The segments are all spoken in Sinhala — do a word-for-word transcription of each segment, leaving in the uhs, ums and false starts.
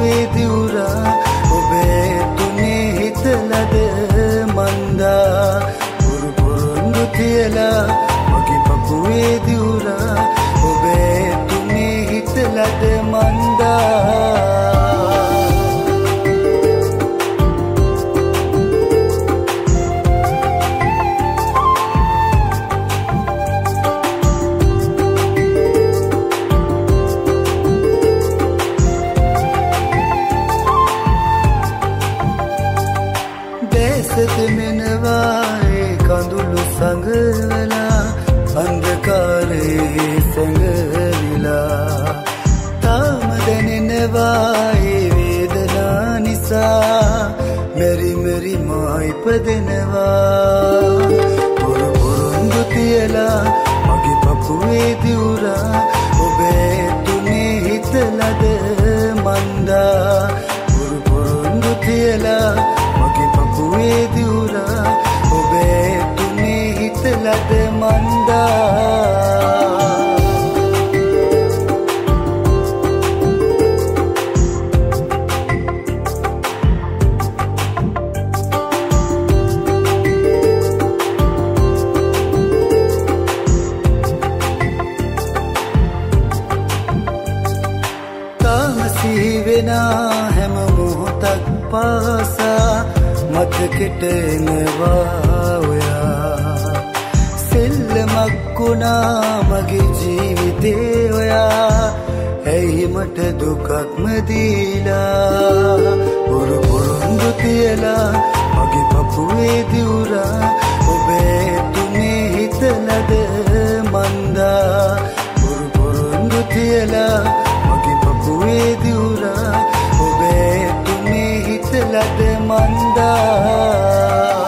පපුවේ දිවුරා ඔබේ තුනේ හිතලද මන්දා පුරු පුරුඳු තියලා මගේ පපුවේ දිවුරා ඔබේ තුනේ හිතලද මන්දා මෙනවායේ කඳුළු සංගවලා අන්ධකාරයේ සැඟවිලා තාම දැනෙනවායේ වේදනා නිසා මෙරි මෙරි මා ඉපදෙනවා පුරු පුරුඳු තියලා මගේ පපුවේ දිවුරා ඔබේ තුනේ හිතලද මන්දා පුරු පුරුඳු තියලා මගේ පපුවේ දිවුරා ඔබේ තුනේ හිතලද මන්දා තාම සිහිවෙනා හැම මොහොතක් පාසා මතකෙට එනවා ඔයා සෙල්ලමක් වුණා මගේ ජීවිතේ ඔයා ඇයි මට දුකක්ම දීලා පුරු පුරුඳු තියලා මගේ පපුවේ දිවුරා ඔබේ තුනේ හිතලද මන්දා පුරු පුරුඳු තියලා මගේ පපුවේ දිවුරා ඔබේ තුනේ හිතලද මන්දා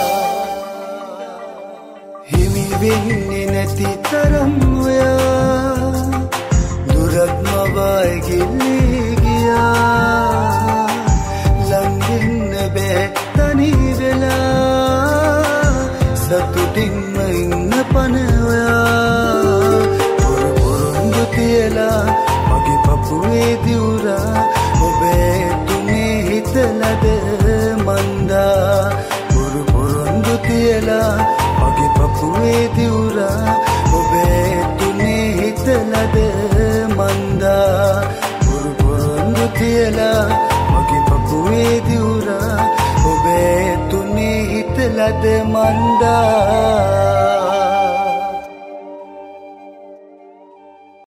හිමි වෙන්නේ නැති තරම් ඔයා දුරත්ම වයි ගිලී ගියා ළඟින්න බෑ තනි වෙලා සතුටින්ම ඉන්න පන ඔයා පුරු පුරුඳු තියලා මගේ පපුවේ දිවුරා ඔබේ තුනේ හිතලද මන්දා පුරු පුරුඳු තියලා මගේ පපුවේ දිවුරා ඔබේ තුනේ හිතලද මන්දා පුරු පුරුඳු තියලා මගේ පපුවේ දිවුරා ඔබේ තුනේ හිතලද මන්දා